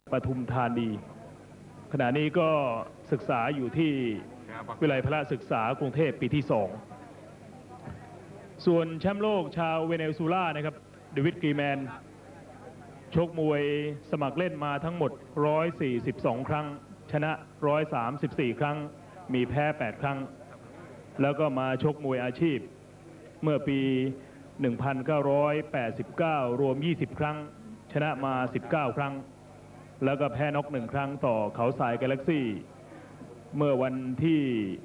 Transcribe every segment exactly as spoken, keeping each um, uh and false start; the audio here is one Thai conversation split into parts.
ปทุมธานีขณะนี้ก็ศึกษาอยู่ที่วิทยาลัยพละศึกษากรุงเทพปีที่สองส่วนแชมป์โลกชาวเวเนซุเอลานะครับเดวิดกรีแมนชกมวยสมัครเล่นมาทั้งหมดหนึ่งร้อยสี่สิบสองครั้งชนะหนึ่งร้อยสามสิบสี่ครั้งมีแพ้แปดครั้งแล้วก็มาชกมวยอาชีพเมื่อปีหนึ่งพันเก้าร้อยแปดสิบเก้ารวมยี่สิบครั้งชนะมาสิบเก้าครั้งแล้วก็แพ้น็อกหนึ่งครั้งต่อเขาทรายกาแล็กซี่เมื่อวันที่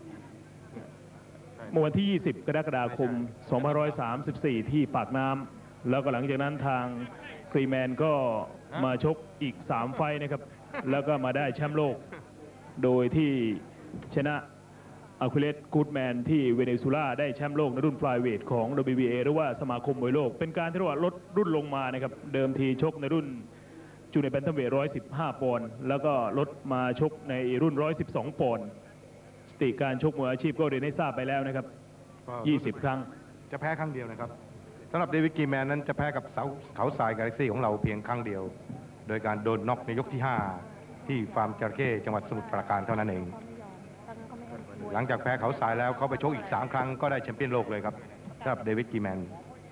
เมื่อวันที่ยี่สิบกรกฎาคมสองพันห้าร้อยสามสิบสี่ที่ปากน้ำแล้วก็หลังจากนั้นทางกรีแมนก็มาชกอีกสามไฟต์นะครับแล้วก็มาได้แชมป์โลกโดยที่ชนะอาคิเลสกูดแมนที่เวเนซุเอลาได้แชมป์โลกในรุ่นฟลายเวทของ ดับเบิลยู บี เอ หรือว่าสมาคมมวยโลกเป็นการที่ว่าลดรุ่นลงมานะครับเดิมทีชกในรุ่นจูเนียร์แบนทัมเวทหนึ่งร้อยสิบห้าปอนด์แล้วก็ลดมาชกในรุ่นหนึ่งร้อยสิบสองปอนด์สถิติการชกมวยอาชีพก็เรียนให้ทราบไปแล้วนะครับยี่สิบครั้งจะแพ้ครั้งเดียวนะครับสำหรับเดวิดกรีแมนนั้นจะแพ้กับเขาทรายกาแล็กซี่ของเราเพียงครั้งเดียวโดยการโดนน็อกในยกที่ห้าที่ฟาร์มจระเข้จังหวัดสมุทรปราการเท่านั้นเองหลังจากแพ้เขาทรายแล้วเขาไปชกอีกสามครั้งก็ได้แชมเปี้ยนโลกเลยครับสำหรับเดวิดกรีแมน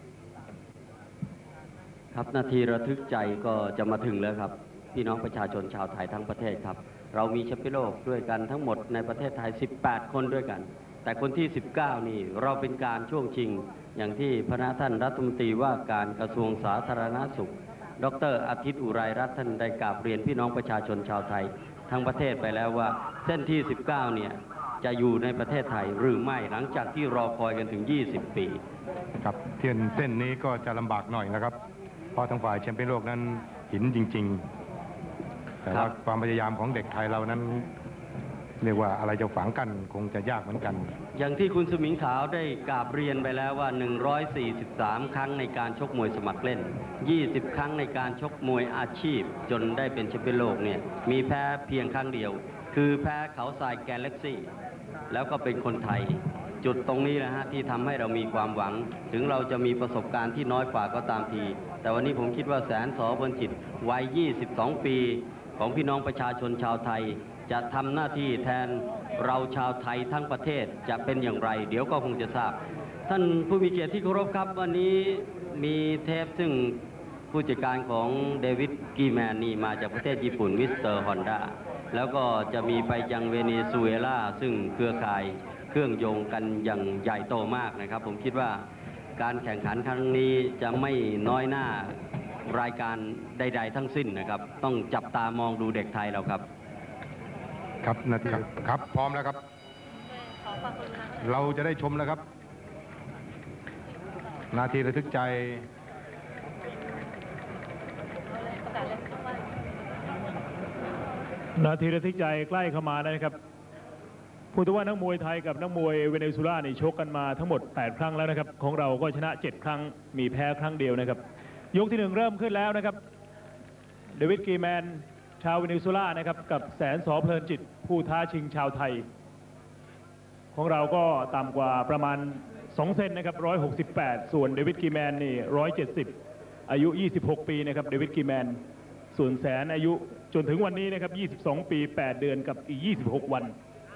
ครับนาทีระทึกใจก็จะมาถึงแล้วครับพี่น้องประชาชนชาวไทยทั้งประเทศครับเรามีแชมเปี้ยนโลกด้วยกันทั้งหมดในประเทศไทยสิบแปดคนด้วยกันแต่คนที่สิบเก้านี่เราเป็นการช่วงชิงอย่างที่พระท่านรัฐมนตรีว่าการกระทรวงสาธารณสุขดร.อาทิตย์อุไรรัตน์ท่านได้กราบเรียนพี่น้องประชาชนชาวไทยทั้งประเทศไปแล้วว่าเส้นที่สิบเก้าเนี่ยจะอยู่ในประเทศไทยหรือไม่หลังจากที่รอคอยกันถึงยี่สิบปีครับเทียนเส้นนี้ก็จะลำบากหน่อยนะครับเพราะทางฝ่ายแชมเปี้ยนโลกนั้นหินจริงๆแต่ว่าความพยายามของเด็กไทยเรานั้นเรียกว่าอะไรจะฝังกันคงจะยากเหมือนกันอย่างที่คุณสมิงขาวได้กราบเรียนไปแล้วว่าหนึ่งร้อยสี่สิบสามครั้งในการชกมวยสมัครเล่นยี่สิบครั้งในการชกมวยอาชีพจนได้เป็นแชมเปี้ยนโลกเนี่ยมีแพ้เพียงครั้งเดียวคือแพ้เขาทรายกาแล็กซี่แล้วก็เป็นคนไทยจุดตรงนี้นะฮะที่ทำให้เรามีความหวังถึงเราจะมีประสบการณ์ที่น้อยกว่าก็ตามทีแต่วันนี้ผมคิดว่าแสนสอพลจิตวัยยี่สิบสองปีของพี่น้องประชาชนชาวไทยจะทำหน้าที่แทนเราชาวไทยทั้งประเทศจะเป็นอย่างไรเดี๋ยวก็คงจะทราบท่านผู้มีเกียรติที่เคารพครับวันนี้มีเทปซึ่งผู้จัดการของเดวิดกรีแมนนี่มาจากประเทศญี่ปุ่นมิสเตอร์ฮอนด้าแล้วก็จะมีไปยังเวเนซุเอลาซึ่งเครือข่ายเครื่องโยงกันอย่างใหญ่โตมากนะครับผมคิดว่าการแข่งขันครั้งนี้จะไม่น้อยหน้ารายการใดๆทั้งสิ้นนะครับต้องจับตามองดูเด็กไทยเราครับครับนะครับครับพร้อมแล้วครับเราจะได้ชมแล้วครับนาทีระทึกใจนาทีระทึกใจใกล้เข้ามาแล้วนะครับพูดถึงว่านักมวยไทยกับนักมวยเวเนซุเอลานี่ชกกันมาทั้งหมดแปดครั้งแล้วนะครับของเราก็ชนะเจ็ดครั้งมีแพ้ครั้งเดียวนะครับยกที่หนึ่งเริ่มขึ้นแล้วนะครับเดวิดกรีแมนชาวเวเนซุเอลานะครับกับแสนสอเพลินจิตผู้ท้าชิงชาวไทยของเราก็ต่ำกว่าประมาณสองเซนนะครับหนึ่งร้อยหกสิบแปดส่วนเดวิดกรีแมนนี่หนึ่งร้อยเจ็ดสิบอายุยี่สิบหกปีนะครับเดวิดกรีแมนส่วนแสนอายุจนถึงวันนี้นะครับยี่สิบสองปีแปดเดือนกับอีกยี่สิบหกวัน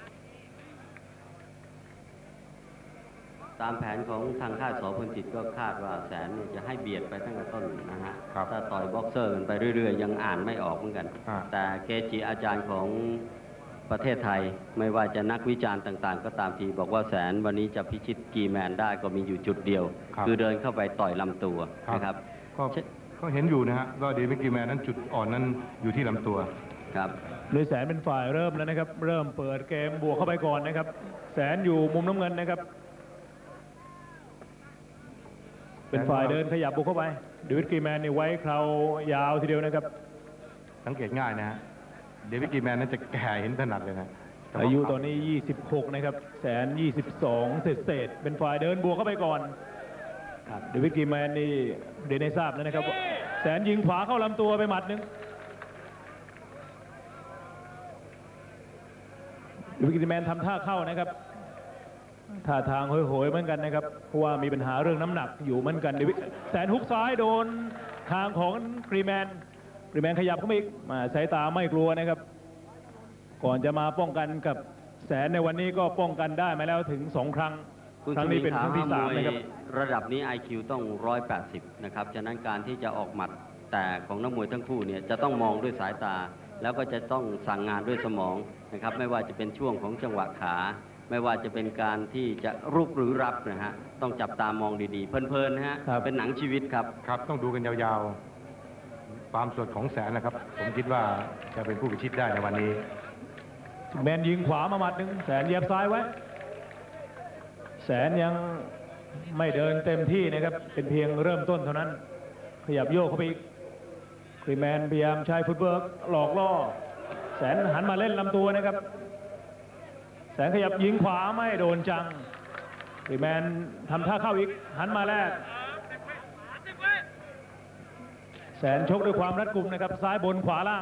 ตามแผนของทางค่ายสอพลจิตก็คาดว่าแสนเนี่ยจะให้เบียดไปตั้งแต่ต้นนะฮะถ้าต่อยบ็อกเซอร์กันไปเรื่อยๆยังอ่านไม่ออกเหมือนกันแต่เกจิอาจารย์ของประเทศไทยไม่ว่าจะนักวิจารณ์ต่างๆก็ตามทีบอกว่าแสนวันนี้จะพิชิตกรีแมนได้ก็มีอยู่จุดเดียวคือเดินเข้าไปต่อยลำตัวนะครับก็เห็นอยู่นะฮะว่าเดวิดกรีแมนนั้นจุดอ่อนนั้นอยู่ที่ลำตัวครับโดยแสนเป็นฝ่ายเริ่มแล้วนะครับเริ่มเปิดเกมบวกเข้าไปก่อนนะครับแสนอยู่มุมน้ำเงินนะครับเป็นฝ่ายเดินขยับบุกเข้าไปเดวิดกรีแมนนี่ไว้เครายาวทีเดียวนะครับสังเกตง่ายนะฮะเดวิดกรีแมนนั้นจะแก่เห็นถนัดเลยนะอายุตอนนี้ยี่สิบหกนะครับแสนยี่สิบสองเศษๆเป็นฝ่ายเดินบวกเข้าไปก่อนเดวิดกรีแมนนี่เดนให้ทราบแล้วนะครับแสนยิงขวาเข้าลำตัวไปหมัดหนึ่งเดวิดกรีแมนทำท่าเข้านะครับท่าทางโหยๆเหมือนกันนะครับเพราะว่ามีปัญหาเรื่องน้ำหนักอยู่เหมือนกันแสนฮุกซ้ายโดนทางของกรีแมนปรีแมนขยับเข้ามาอีกมาสายตาไม่กลัวนะครับก่อนจะมาป้องกันกับแสนในวันนี้ก็ป้องกันได้มาแล้วถึงสองครั้งครั้งนี้เป็นครั้งที่สามนะครับระดับนี้ ไอ คิว ต้องหนึ่งร้อยแปดสิบนะครับฉะนั้นการที่จะออกหมัดแต่ของนักมวยทั้งคู่เนี่ยจะต้องมองด้วยสายตาแล้วก็จะต้องสั่งงานด้วยสมองนะครับไม่ว่าจะเป็นช่วงของจังหวะขาไม่ว่าจะเป็นการที่จะรุกหรือรับนะฮะต้องจับตามองดีๆเพลินๆนะฮะเป็นหนังชีวิตครับครับต้องดูกันยาวๆความสดของแสนนะครับผมคิดว่าจะเป็นผู้พิชิตได้ในวันนี้แมนยิงขวามาหมัดหนึ่งแสนเหยียบซ้ายไว้แสนยังไม่เดินเต็มที่นะครับเป็นเพียงเริ่มต้นเท่านั้นขยับโยกเข้าไปอีกครีแมนพยายามใช้ฟุตเวิร์กหลอกล่อแสนหันมาเล่นลำตัวนะครับแสนขยับยิงขวาไม่โดนจังครีแมนทำท่าเข้าอีกหันมาแรกแสนชกด้วยความรัดกุมนะครับซ้ายบนขวาล่าง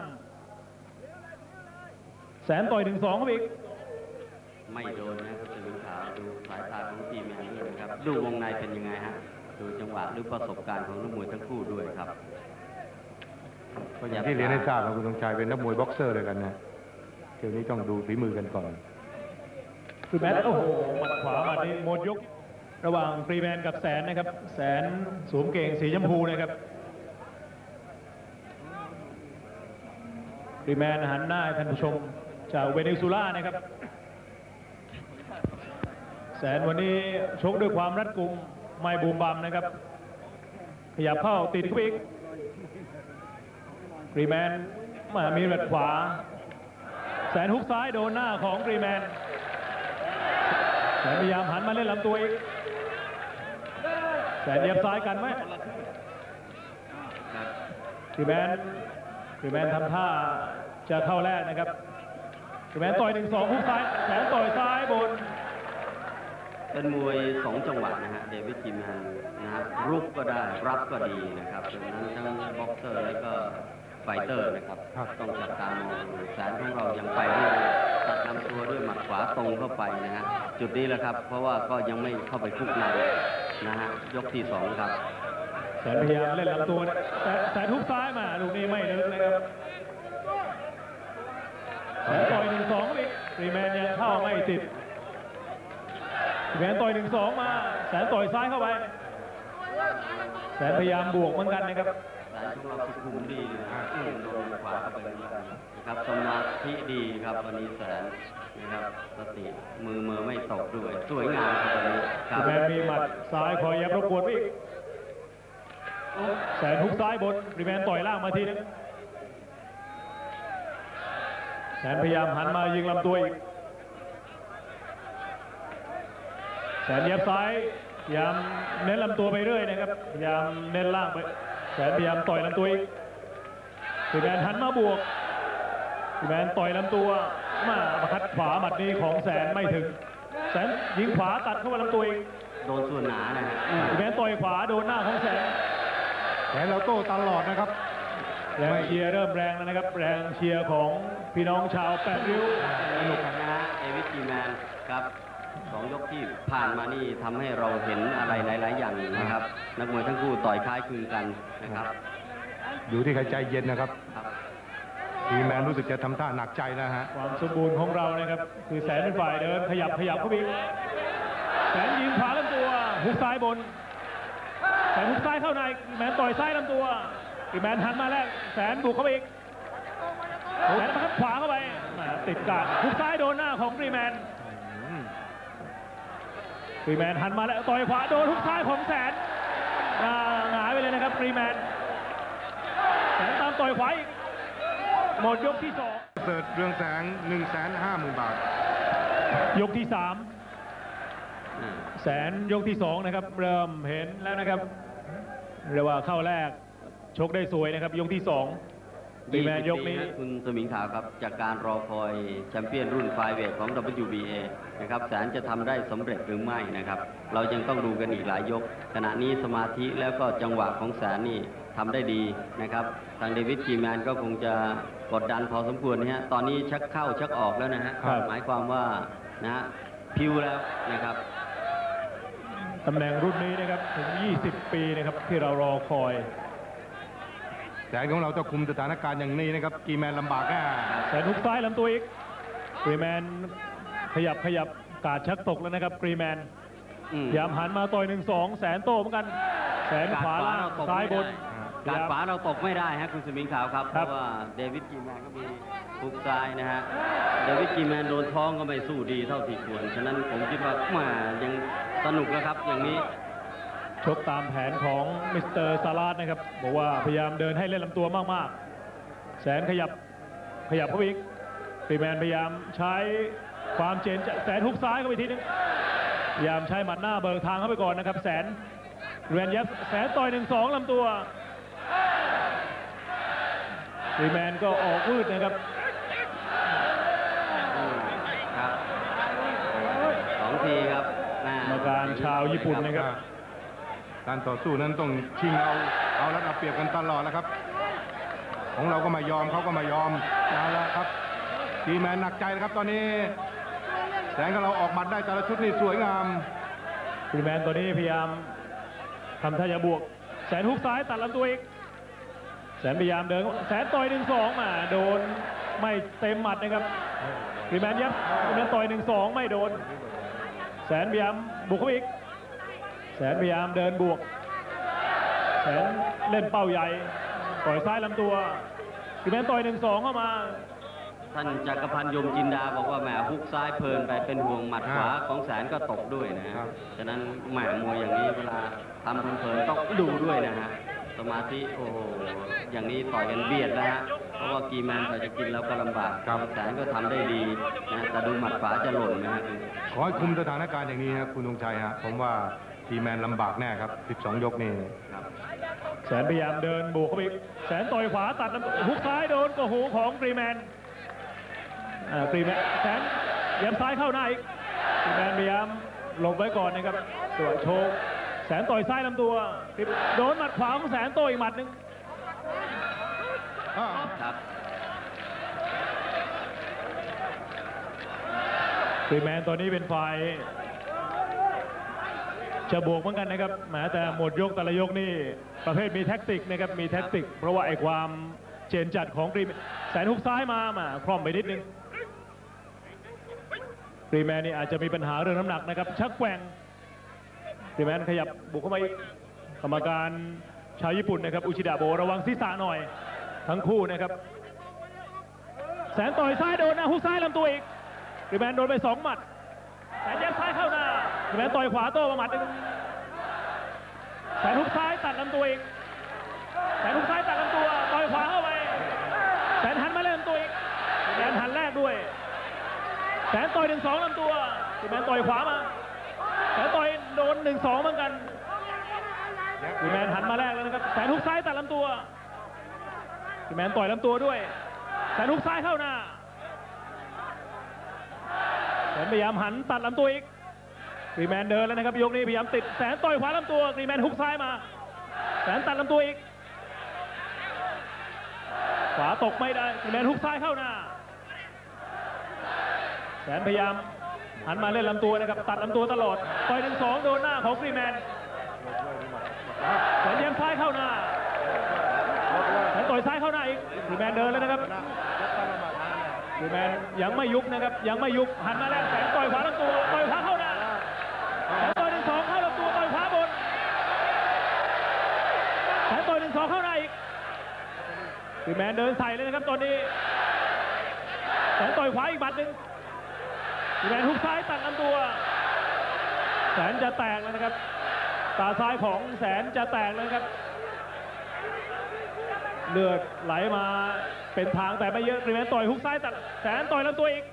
แสนต่อยหนึ่งสองเข้าไปอีกไม่โดนนะครับสมิงขาวดูสายตาของทีมแมนด้วยนะครับดูวงในเป็นยังไงฮะดูจังหวะหรือประสบการณ์ของนักมวยทั้งคู่ด้วยครับก็อย่างที่เรียนให้ทราบนะคุณธงชัยเป็นนักมวยบ็อกเซอร์เลยกันนะเที่ยวนี้ต้องดูฝีมือกันก่อนฟรีแมนโอ้โหหมัดขวาหมัดนี้หมดยกระหว่างฟรีแมนกับแสนนะครับแสนสวมเกงสีชมพูนะครับฟรีแมนหันหน้าท่านผู้ชมจากเวเนซุเอลานะครับแสนวันนี้ชกด้วยความรัดกุมไม่บูมบัมนะครับขยับเข้าติดเข้าไปอีกฟรีแมนมามีหมัดขวาแสนฮุกซ้ายโดนหน้าของฟรีแมนแสนพยายามหันมาเล่นลำตัวอีกแสนเหยียบซ้ายกันไหมฟรีแมนฟรีแมนทำท่าจะเข้าแรกนะครับฟรีแมนต่อยหนึ่งสองฮุกซ้ายแสนต่อยซ้ายบนเป็นมวยสองจังหวะนะฮะเดวิด กิมแมนนะฮะรุกก็ได้รับก็ดีนะครับดังนั้นทั้งบ็อกเซอร์และก็ไฟเตอร์นะครับต้องจับตามองแสนของเรายังไปเรื่อยตัดลำตัวด้วยหมัดขวาตรงเข้าไปนะฮะจุดนี้แหละครับเพราะว่าก็ยังไม่เข้าไปคุกในนะฮะยกที่สองครับแสนพยายามเล่นลำตัวแต่แสนฮุกซ้ายมาลูกนี้ไม่เดินนะครับแสนต่อยหนึ่งสองอีกฟรีแมนยังเข้าไม่ติดแสนต่อยหนึ่งสองมาแสนต่อยซ้ายเข้าไปแสนพยายามบวกเหมือนกันนะครับแสนของเราสุขุมดีนะโดนขวาเข้าไปนะครับสมาธิดีครับวันนี้แสนนะครับสติมือมือไม่ตกด้วยสวยงามครับวันนี้แสนมีหมัดซ้ายคอยยับรบกวนอีกแสนทุกซ้ายบนรีแมนต่อยล่างมาทีนึงแสนพยายามหันมายิงลำตัวอีกแสนเย็บซ้ายพยายามเน้นลำตัวไปเรื่อยนะครับพยายามเน้นล่างไปแสนพยายามต่อยลำตัวอีกรีแมนหันมาบวกรีแมนต่อยลำตัวมาประคัดขวาหมัดนี้ของแสนไม่ถึงแสนยิงขวาตัดเข้ามาลำตัวอีกโดนส่วนหนานะฮะรีแมนต่อยขวาโดนหน้าของแสนแสนเราโต้ตลอดนะครับแรงเชียร์เริ่มแรงแล้วนะครับแรงเชียร์ของพี่น้องชาวแปดริ้วสนุกนะฮะเดวิด กิมแมนครับสองยกที่ผ่านมานี่ทำให้เราเห็นอะไรหลายๆอย่างนะครับนักมวยทั้งคู่ต่อยคล้ายคลึงกันนะครับอยู่ที่ใครใจเย็นนะครับทีแมนรู้สึกจะทำท่าหนักใจนะฮะความสมบูรณ์ของเรานะครับคือแสนเป็นฝ่ายเดินขยับขยับเข้าไปแสนยิงขวาลำตัวฮุกซ้ายบนแสนฮุกซ้ายเข้าในแมนต่อยซ้ายลำตัวอีแมนหันมาแล้วแสนบุกเข้าไปอีกแสนมาขวาเข้าไปติดกาดฮุกซ้ายโดนหน้าของรีแมนรีแมนหันมาแล้วต่อยขวาโดนฮุกซ้ายของแสนหงายไปเลยนะครับรีแมนแสนตามต่อยขวาอีกหมดยกที่สองเสิร์ฟเรืองแสงหนึ่งแสนห้าหมื่นบาทยกที่สามแสนยกที่สองนะครับเริ่มเห็นแล้วนะครับเรียกว่าเข้าแรกชกได้สวยนะครับยกที่สองดีแมนยกนี้คุณสมิงขาวครับจากการรอคอยแชมเปี้ยนรุ่นไฟเวทของ ดับเบิลยู บี เอ นะครับแสนจะทำได้สำเร็จหรือไม่นะครับเรายังต้องดูกันอีกหลายยกขณะนี้สมาธิแล้วก็จังหวะของแสนนี่ทำได้ดีนะครับทางเดวิด กิมแมนก็คงจะกดดันพอสมควรนะฮะตอนนี้ชักเข้าชักออกแล้วนะฮะหมายความว่านะฮะพิวแล้วนะครับตำแหน่งรุ่นนี้นะครับถึงยี่สิบปีนะครับที่เรารอคอยสนของเราต้องคุมสถานการณ์อย่างนี้นะครับกีแมนลำบากแน่แสนทุกซ้ายลำตัวอีกกรีแมนขยับขยับกาดชักตกแล้วนะครับกรีแมนพยายามหันมาต่อยหนึ่งสองแสนโตเหมือนกันแสนขวาล่างซ้ายบนการขวาเราตกไม่ได้ฮะคุณสมิงขาวครับเพราะว่าเดวิดกีแมนก็มีฮุกซ้ายนะฮะเดวิดกีแมนโดนท้องก็ไม่สู้ดีเท่าที่ควรฉะนั้นผมคิดว่ามายังสนุกแล้วครับอย่างนี้ชกตามแผนของมิสเตอร์ซาลาดนะครับบอกว่าพยายามเดินให้เล่นลำตัวมากๆแสนขยับขยับเข้าไปอีกกรีแมนพยายามใช้ความเจนแสนฮุกซ้ายเข้าไปทีนึงพยายามใช้หมัดหน้าเบิกทางเข้าไปก่อนนะครับแสนเรียนยับแสนต่อยหนึ่งสองลำตัวกรีแมนก็ออกวืดนะครับสองทีครับกรรมการชาวญี่ปุ่นนะครับการต่อสู้นั้นต้องชิงเอาเอาแล้วเอาเปรียบกันตลอดแล้วครับของเราก็ไม่ยอมเขาก็ไม่ยอมเอาละครับกีแมนหนักใจนะครับตอนนี้แสงของเราออกหมัดได้แต่ละชุดนี่สวยงามกรีแมนตอนนี้พยายามทำท่าจะบวกแสนฮุกซ้ายตัดลำตัวอีกแสนพยายามเดินแสนต่อยหนึ่งสองมาโดนไม่เต็มหมัดนะครับกรีแมนยับกรีแมนต่อยหนึ่งสองไม่โดนแสนพยายามบุกเข้าอีกแสนพยายามเดินบวกแสนเล่นเป้าใหญ่ต่อยซ้ายลำตัวกรีแมนต่อยหนึ่งสองเข้ามาท่านจักรพันธ์ยมจินดาบอกว่าแหมฮุกซ้ายเพลินไปเป็นห่วงหมัดขวาของแสนก็ตกด้วยนะฮะฉะนั้นแหมมวยอย่างนี้เวลาทำเพลินต้องดูด้วยนะฮะสมาธิโอ้โหอย่างนี้ต่อยกันเบียดนะฮะเพราะว่ากีแมนพอจะกินแล้วก็ลำบากแสนก็ทำได้ดีนะแต่ดูหมัดขวาจะหล่นนะฮะขอให้คุมสถานการณ์อย่างนี้นะคุณธงชัยฮะผมว่ากีแมนลำบากแน่ครับสิบสองยกนี่แสนพยายามเดินบวกเข้าไปแสนต่อยขวาตัดฮุกซ้ายโดนกระหูของกรีแมนกรีแมนแสนย้ำซ้ายเข้าหน้าอีกกรีแมนพยายามหลบไว้ก่อนนะครับตัวโชว์แสนต่อยซ้ายลำตัวโดนหมัดขวาของแสนต่อยอีกหมัดหนึ่งครับกรีแมนตอนนี้เป็นฝ่ายจะบวกเหมือนกันนะครับแม้แต่หมดยกแต่ละยกนี่ประเภทมีแท็กติกนะครับมีแท็กติกเพราะว่าไอ้ความเจนจัดของกรีแมนแสนฮุกซ้ายมามาคล่อมไปนิดนึงกรีแมนนี่อาจจะมีปัญหาเรื่องน้ำหนักนะครับชักแกว่งกรีแมนขยับบุกเข้ามาอีกกรรมการชาวญี่ปุ่นนะครับอุชิดะโบระวังศีรษะหน่อยทั้งคู่นะครับแสนต่อยซ้ายโดนนะฮุกซ้ายลำตัวอีกกรีแมนโดนไปสองหมัดแสนยัดซ้ายเข้าหน้ากรีแมนต่อยขวาโต้มาหมัดหนึ่งแสนฮุกซ้ายตัดลำตัวอีกแสนฮุกซ้ายตัดลำตัวต่อยขวาเข้าไปแสนหันมาเล่นลำตัวอีกกรีแมนหันแรกด้วยแสนต่อยหนึ่งสองลำตัวกรีแมนต่อยขวามาแสนต่อยโดนหนึ่งสองเหมือนกันกรีแมนหันมาแรกแล้วนะครับแสนฮุกซ้ายตัดลำตัวกรีแมนต่อยลำตัวด้วยแสนฮุกซ้ายเข้าหน้าแสนพยายามหันตัดลำตัวอีกกรีแมนเดินแล้วนะครับยกนี้พยายามติดแสนต่อยขวาลำตัวกรีแมนฮุกซ้ายมาแสนตัดลำตัวอีกขวาตกไม่ได้กรีแมนฮุกซ้ายเข้าหน้าแสนพยายามหันมาเล่นลำตัวนะครับตัดลำตัวตลอดต่อยหนึ่งสองโดนหน้าของกรีแมนแสนย้ำซ้ายเข้าหน้าแสนต่อยซ้ายเข้าหน้าอีกกรีแมนเดินแล้วนะครับกรีแมนยังไม่ยุบนะครับยังไม่ยุบหันมาแล้วแสนต่อยขวาลำตัวต่อยขวาเข้าหน้าแสนต่อยหนึ่งสองเข้าลำตัวต่อยขวาบนแสนต่อยหนึ่งสองเข้าหน้าอีกกรีแมนเดินใส่เลยนะครับตอนนี้แสนต่อยขวาอีกบัดหนึ่งกรีแมนฮุกซ้ายตัดลำตัวแสนจะแตกแล้วนะครับตาซ้ายของแสนจะแตกแล้วครับเลือดไหลมาเป็นทางแต่ไม่เยอะกรีแมนต่อยฮุกซ้ายตัดแสนต่อยลำตัวอีก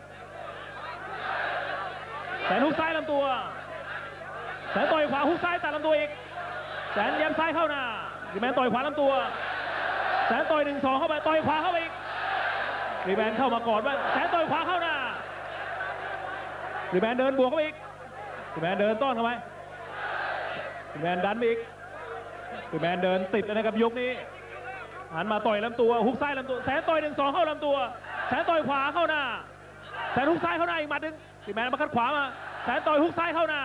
แสนฮุกซ้ายลำตัวแสนต่อยขวาฮุกซ้ายตัดลำตัวอีกแสนย้ำซ้ายเข้าหน้ากรีแมนต่อยขวาลำตัวแสนต่อยหนึ่งสองเข้าไปต่อยขวาเข้าไปอีกกรีแมนเข้ามากอดว่าแสนต่อยขวาเข้าหน้ากรีแมนเดินบวกเข้าไปอีกกรีแมนเดินต้อนเข้าไปกรีแมนดันไปอีกกรีแมนเดินติดนะครับยกนี้หันมาต่อยลำตัวฮุกซ้ายลำตัวแสนต่อยหนึ่งสองเข้าลำตัวแสนต่อยขวาเข้าหน้าแสนฮุกซ้ายเข้าหน้าอีกหมัดหนึ่งกรีแมนมาคัดขวามาแสนต่อยฮุกซ้ายเข้าหน้า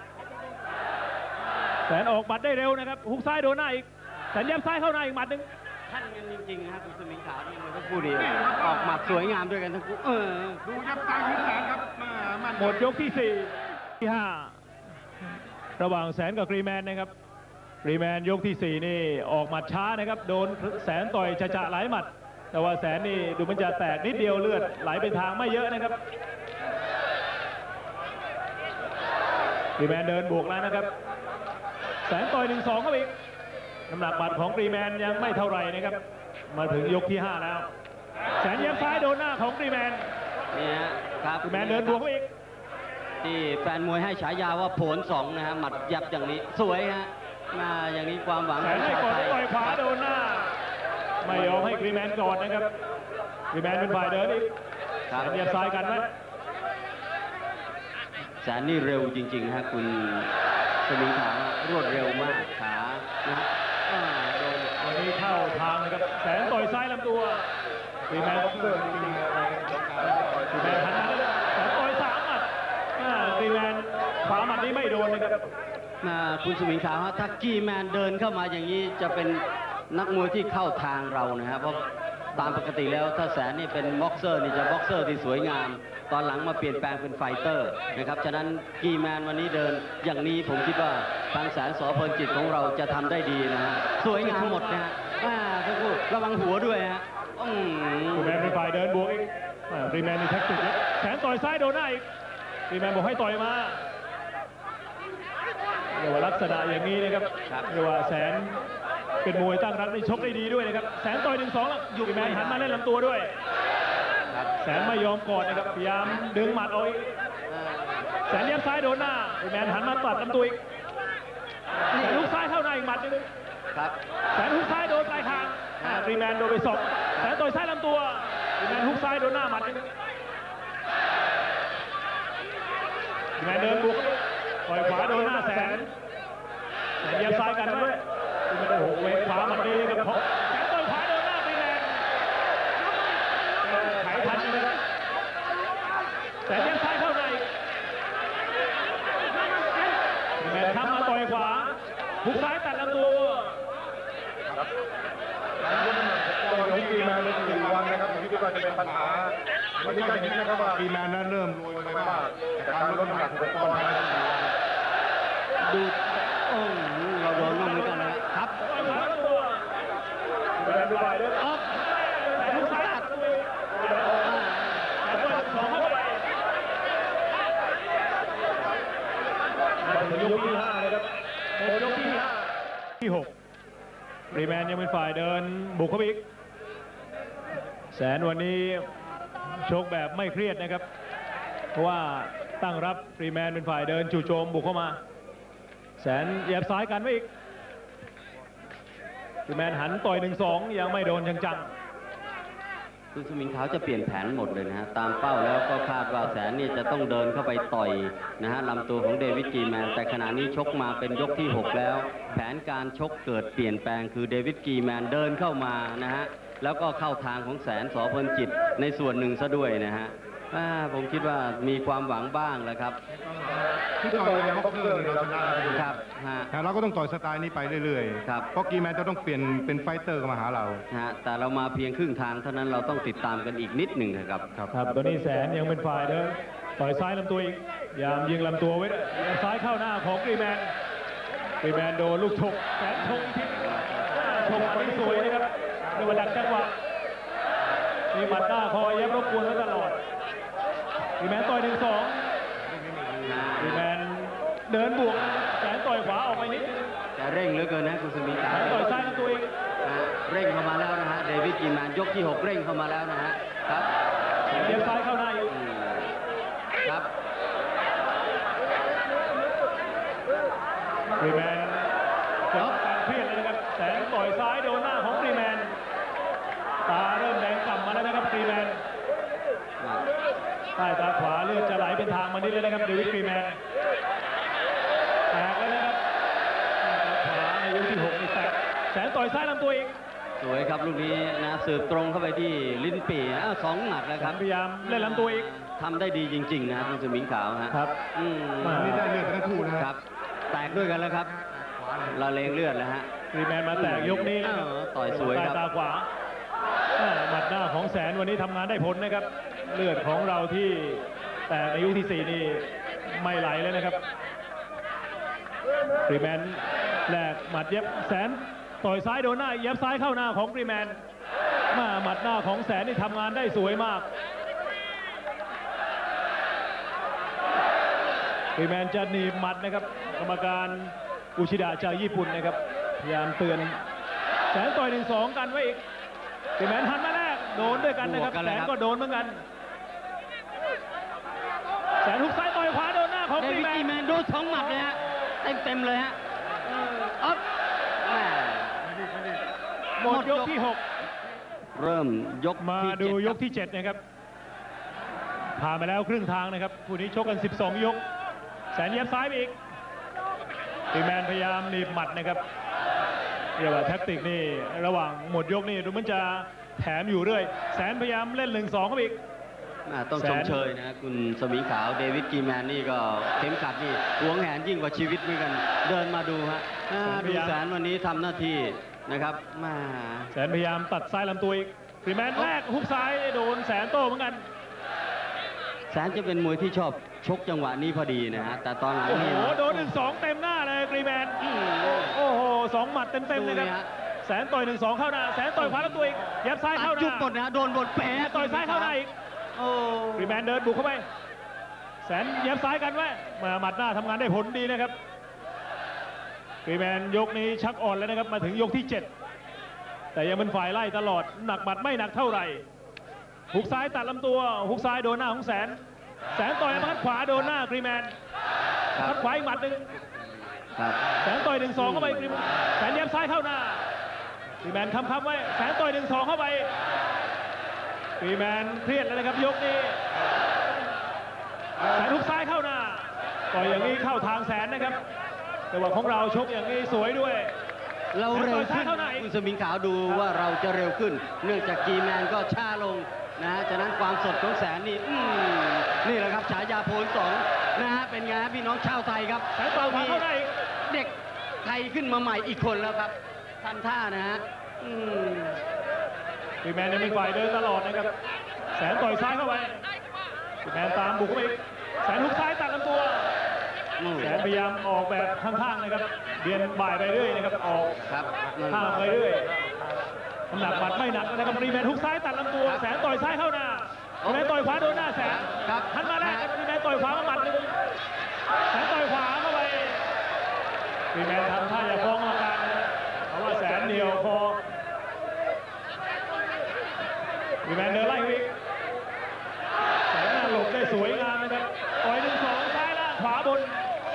แสนออกหมัดได้เร็วนะครับฮุกซ้ายโดนหน้าอีกแสนย้ำซ้ายเข้าหน้าอีกหมัดหนึ่งานกันจริงๆนะฮะคุณสมิงขาวนี่มันก็พูดดีออกหมัดสวยงามด้วยกันทั้งคู่เออดูยับใจของแสนครับมันหมดยกที่สี่ที่ห้าระหว่างแสนกับกรีแมนนะครับกรีแมนยกที่สี่นี่ออกหมัดช้านะครับโดนแสนต่อยจะๆหลายหมัดแต่ว่าแสนนี่ดูมันจะแตกนิดเดียวเลือดไหลไปทางไม่เยอะนะครับกรีแมนเดินบวกแล้วนะครับแสนต่อยหนึ่งสองเข้าไปอีกน้ำหนักหมัดของกรีแมนยังไม่เท่าไหร่นะครับมาถึงยกที่ห้าแล้วแสนเย็บซ้ายโดนหน้าของกรีแมนนี่ฮะครับกรีแมนเดินบวกเข้าไปอีกที่แฟนมวยให้ฉายาว่าโผลสองนะฮะหมัดยับอย่างนี้สวยฮะมาอย่างนี้ความหวังแสนให้ก่อนต่อยขวาโดนหน้าไม่ยอมให้กรีแมนก่อนนะครับกรีแมนเป็นฝ่ายเดินอีกแสนเย็บซ้ายกันไหมแสนนี่เร็วจริงๆฮะคุณสมิงขาวรวดเร็วมากขานะฮะอ่าโดนวันนี้เข้าทางนะครับแสนต่อยซ้ายลำตัวกรีแมนเกินจริงๆกรีแมนหันมาแล้วแสนต่อยสามหมัดอ่ากรีแมนขวาหมัดนี้ไม่โดนนะครับนะคุณสมิงขาวฮะถ้ากีแมนเดินเข้ามาอย่างนี้จะเป็นนักมวยที่เข้าทางเรานะครับเพราะตามปกติแล้วถ้าแสนนี่เป็นบ็อกเซอร์นี่จะบ็อกเซอร์ที่สวยงาม ตอนหลังมาเปลี่ยนแปลงเป็นไฟเตอร์นะครับฉะนั้นกีแมนวันนี้เดินอย่างนี้ผมคิดว่าทางแสนสอเพลินจิตของเราจะทำได้ดีนะฮะสวยงามหมดนะฮะอ่าทุกคู่ระวังหัวด้วยฮะอืมกรีแมนเป็นฝ่ายเดินบวกอีกอ่ากรีแมนมีแท็กติกเยอะแสนต่อยซ้ายโดนหน้าอีกกรีแมนบอกให้ต่อยมาเรียกว่าลักษณะอย่างนี้นะครับเรียกว่าแสนเป็นมวยตั้งรับได้ชกได้ดีด้วยนะครับแสนต่อยหนึ่งสองแล้วกรีแมนหันมาเล่นลำตัวด้วยแสนไม่ยอมกอดนะครับพยายามดึงหมัดเอาอีกแสนเลี้ยงซ้ายโดนหน้ากรีแมนหันมาตัดลำตัวอีกแสนลุกซ้ายเข้าในอีกหมัดหนึงครับแสนฮุกซ้ายโดนปลายคางอ่ากรีแมนโดนไปสองแสนต่อยซ้ายลำตัวกรีแมนฮุกซ้ายโดนหน้าหมัดหนึงกรีแมนเดินบวกต่อยขวาโดนหน้าแสนแสนเหยียบซ้ายกันด้วยกรีแมนโอ้โหเวขวาหมัดนี้ครับเพราะแสนต่อยขวาโดนหน้ากรีแมนไขทันนะครับแสนเหยียบซ้ายเข้าในกรีแมนทำมาต่อยขวาฮุกซ้ายตัดลำตัววันนี้กีแมนเป็นสี่วันนะครับผมคิดว่าจะเป็นปัญหาวันนี้ก็เห็นนะครับว่ากีแมนนั้นเริ่มรวยไปมากจากการลดน้ำหนักของตอนภายในสี่วันดูโอ้เราโดนบ้างเหมือนกันนะครับต่อยขวาลำตัวกรีแมนเป็นฝ่ายเดินออกแสนฮุกซ้ายตัดแสนต่อยสองเข้าไปมาถึงยกที่ห้านะครับหมดยกที่ห้าที่หกรีแมนยังเป็นฝ่ายเดินบุกเข้าไปอีกแสนวันนี้ชกแบบไม่เครียดนะครับเพราะว่าตั้งรับรีแมนเป็นฝ่ายเดินจู่โจมบุกเข้ามาแสนเหยียบซ้ายกันไว้อีกรีแมนหันต่อยหนึ่งสองยังไม่โดนจังๆคุณสมิงขาวจะเปลี่ยนแผนหมดเลยนะฮะตามเป้าแล้วก็คาดว่าแสนนี่จะต้องเดินเข้าไปต่อยนะฮะลำตัวของเดวิดกีแมนแต่ขณะนี้ชกมาเป็นยกที่หกแล้วแผนการชกเกิดเปลี่ยนแปลงคือเดวิดกีแมนเดินเข้ามานะฮะแล้วก็เข้าทางของแสนสอเพลินจิตในส่วนหนึ่งซะด้วยนะฮะอ่าผมคิดว่ามีความหวังบ้างแล้วครับที่ต่อยในบ็อกเซอร์เนี่ยเราชนะครับฮะแต่เราก็ต้องต่อยสไตล์นี้ไปเรื่อยครับๆเพราะกีแมนจะต้องเปลี่ยนเป็นไฟเตอร์มาหาเรานะฮะแต่เรามาเพียงครึ่งทางเท่านั้นเราต้องติดตามกันอีกนิดหนึ่งครับครับตอนนี้แสนยังเป็นฝ่ายเดินต่อยซ้ายลำตัวอีกยามยิงลำตัวไว้ด้วยยิงซ้ายเข้าหน้าของกรีแมนกรีแมนโดนลูกชกแสนชงทิ้งชงไม่สวยนะครับเรียกว่าดักจังหวะมีหมัดหน้าคอยเย็บรบกวนไว้ตลอดกรีแมนต่อยหนึ่งสองกรีแมนเดินบวกแสนต่อยขวาออกไปนิดนึงแต่เร่งเหลือเกินนะคุณสมิงแสขาวนต่อยซ้ายลำตัวเองนะฮะเร่งเข้ามาแล้วนะฮะเดวิดกีแมนยกที่หกเร่งเข้ามาแล้วนะฮะครับเลี้ยงซ้ายเข้าหน้าอีกอืมครับกรีแมนเกิดการเครียดเลยนะครับแสนต่อยซ้ายโดนหน้าของกรีแมนตาเริ่มแดงกล่ำมาแล้วนะครับกรีแมนใต้ตาขวาเลือดจะไหลเป็นทางมานิดเลยนะครับเดวิดกรีแมนแตกแล้วนะครับใต้ตาขวาในยกที่หกนี่แตกแสนต่อยซ้ายลำตัวอีกสวยครับลูกนี้นะสืบตรงเข้าไปที่ลิ้นปี่อ้าวสองหมัดแล้วครับพยายามเล่นลำตัวอีกทำได้ดีจริงๆนะคุณสมิงขาวฮะครับอืมมานี่ได้เลือดกันทั้งคู่นะครับ แตกด้วยกันแล้วครับละเลงเลือดแล้วฮะกรีแมนมาแตกยกนี้นะครับเออต่อยสวยครับตาขวาอ่าหมัดหน้าของแสนวันนี้ทำงานได้ผลนะครับ เลือดของเราที่แตกในยกที่สี่นี่ไม่ไหลเลยนะครับกรีแมนแลกหมัดเย็บแสนต่อยซ้ายโดนหน้าเย็บซ้ายเข้าหน้าของกรีแมนมาหมัดหน้าของแสนนี่ทำงานได้สวยมากกรีแมนจะหนีบหมัดนะครับกรรมการอุชิดะจากญี่ปุ่นนะครับพยายามเตือนแสนต่อยหนึ่งสองกันไว้อีกกรีแมนหันมาแรกโดนด้วยกันนะครับแสนก็โดนเหมือนกันแสนหุกซ้ายต่อยขวาโดนหน้าของเดกรีวิดแมนกีแมนโดนสองหมัดเลยฮะเต็มเต็มๆเลยฮะอ๊อฟแม่หมดยกที่หกเริ่มยกมาที่ดูเจ็ยกที่เจ็ดนะครับผ่านมาแล้วครึ่งทางนะครับคู่นี้ชกกันสิบสองยกแสนเย็บซ้ายไปอีกกรีแมนพยายามหนีบหมัดนะครับเรียกว่าแท็กติกนี่ระหว่างหมดยกนี่ดูมันจะแถมอยู่เรื่อยแสนพยายามเล่นหนึ่งสองเข้าไปอีกอ่าต้องแสชนมเชยนะคุณสมิงขาวเดวิดกีแมนนี่ก็เข็มขัดนี่หวงแหนยิ่งกว่าชีวิตเหมือนกันเดินมาดูฮะอ่าดูแสนวันนี้ทำหน้าที่นะครับมาแสนพยายามตัดซ้ายลำตัวอีกกรีแมนแรกฮุกซ้ายโดนแสนโต้เหมือนกันแสนจะเป็นมวยที่ชอบชกจังหวะนี้พอดีนะฮะแต่ตอนหลังโอ้โหนี่นะโดนหนึ่งสองเต็มหน้าเลยกรีแมนโอ้โหสองหมัดเต็มเต็มๆเลยครับดูฮะแสนต่อยหนึ่งสองเข้าหน้าแสนต่อยขวาลำตัวอีกยับซ้ายเข้าหจุน้าบหมดนะโดนบทแผลต่อยซ้ายเข้าหน้าอีกโอ้กรีแมนเดินบุกเข้าไปแสนยับซ้ายกันไว้มาหมัดหน้าทำงานได้ผลดีนะครับกรีแมนยกนี้ชักอ่อนแล้วนะครับมาถึงยกที่เจ็ดแต่ยังเป็นฝ่ายไล่ตลอดหนักหมัดไม่หนักเท่าไหร่หุกซ้ายตัดลำตัวหุกซ้ายโดนหน้าของแสนแสนต่อยมาขวาโดนหน้ากรีแมนครัทับดขวาอีกหมัดหนึ่งครับแสนต่อยหนึ่งสองเข้าไปกรีแมนแสนยับซ้ายเข้าหน้ากรีแมนค้ำๆไว้แสนต่อยหนึ่งสองเข้าไปกรีแมนเครียดแล้วนะครับยกนี้แสนหุกซ้ายเข้าหน้าต่อยอย่างนี้เข้าทางแสนนะครับแต่ว่าของเราชกอย่างนี้สวยด้วยเราเร็วขึ้นเท่าไหร่คุณสมิงขาวดูว่าเราจะเร็วขึ้น เนื่องจากกีแมนก็ช้าลงนะฮะฉะนั้นความสดของแสนนี่อืมนี่แหละครับฉายาโพลสองนะฮะเป็นไงฮะพี่น้องชาวไทยครับแสนต่อยขวาเข้าได้อีกเด็กไทยขึ้นมาใหม่อีกคนแล้วครับทำท่านะฮะอืมกรีแมนยังเป็นฝ่ายเดินตลอดนะครับแสนต่อยซ้ายเข้าไปกรีแมนตามบุกเข้าไปอีกแสนหุกซ้ายตัดลำตัวอืมแสนพยายามออกแบบข้างๆนะครับเบียนบ่ายไปเรื่อยนะครับออกครับมันข้างไปเรื่อยน้ำหนักหมัดไม่หนักนะครับกรีแมนหุกซ้ายตัดลำตัวแสนต่อยซ้ายเข้าหน้ากรีแมนต่อยขวาโดนหน้าแสนครับหันมาแรกครับกรีแมนต่อยขวามาหมัดหนึ่งแสนต่อยขวาเข้าไปกรีแมนทำท่าจะฟ้องกรรมการนะเพราะว่าแสนเดียวพอกรีแมนเดินไล่ไปอีกแสนหน้าหลบได้สวยงามนะครับต่อยหนึ่งสองซ้ายล่างขวาบน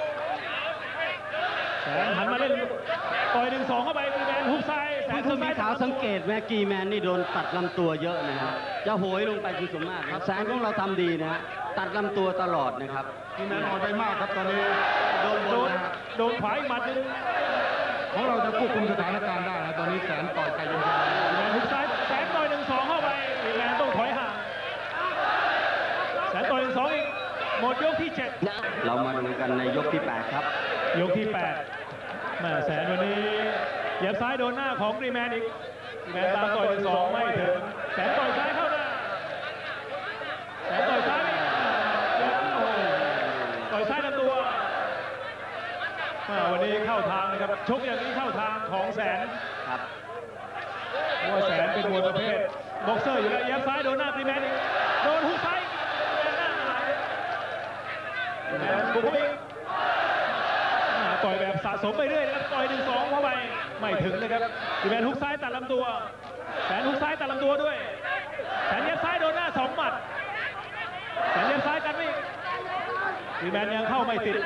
แสนหันมาเล่นต่อยหนึ่งสองเข้าไปกรีแมนหุกซ้ายแสคุนณสหุกมิซ้าง ยขาวสังเกตแม่กีแมนนี่โดนตัดลำตัวเยอะนะฮะจะโหยลงไปคุณสมมาตรครับแสนของเราทำดีนะฮะตัดลำตัวตลอดนะครับกีแมนอ่อนไปมากครับตอนนี้โดนบโดนนนะฮะโดนขวาอีกหมัดหนึงของเราจะควบคุมสถานการณ์ได้นะตอนนี้แสนต่อยใครยังไงแมนหุกซ้ายแสนต่อยหนึ่งสองเข้าไปแมนต้องถอยห่างแสนต่อยหนึ่งสองอีกหมดยกที่เจ็ดเรามาดูกันในยกที่แปดครับยกที่แปดแม่แสนวันนี้เหยียบซ้ายโดนหน้าของกรีแมนอีกกรีแมนตามต่อยหนึ่งสองไม่ถึงแสนต่อยซ้ายเข้าหน้าแสนต่อยซ้ายอีกโอ้โหต่อยซ้ายลำตัวแม่วันนี้เข้าทางนะครับชกอย่างนี้เข้าทางของแสนครับเพราะว่าแสนเป็นมวยประเภทบ็อกเซอร์อยู่แล้วยับซ้ายโดนหน้ากรีแมนอีกโดนหุกซ้ายกรีแมนหน้าหายกรีแมนบุกเข้าไปอีกอ่าต่อยแบบสะสมไปเรื่อยนะครับต่อยหนึ่งสองเข้าไปไม่ถึงนะครับกรีแมนหุกซ้ายตัดลำตัวแสนหุกซ้ายตัดลำตัวด้วยแสนยับซ้ายโดนหน้าสองหมัดแสนยับซ้ายกันไม่อีกกรีแมนยังเข้าไม่ติด